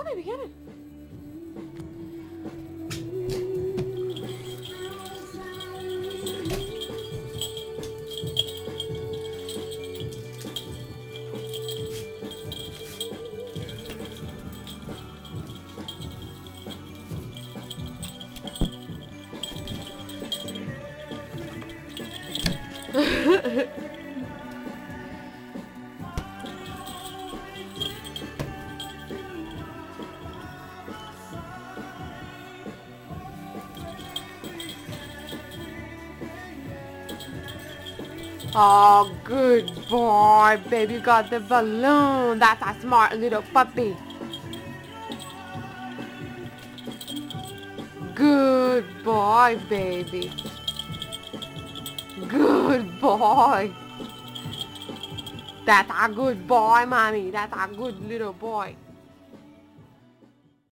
baby, get it. Oh, good boy, baby. You got the balloon. That's a smart little puppy. Good boy, baby. Good boy. That's a good boy, mommy. That's a good little boy.